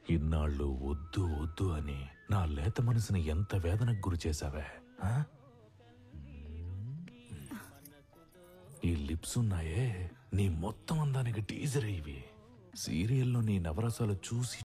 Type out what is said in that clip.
ఇన్నాళ్ళు వద్దు వద్దు అని నా లేత మనసుని ఎంత వేదనకు గురి చేశావే. ఈ లిప్స్ ఉన్నాయే నీ మొత్తం అందానికి టీజర్ ఇవి. సీరియల్లో నీ నవరసాలు చూసి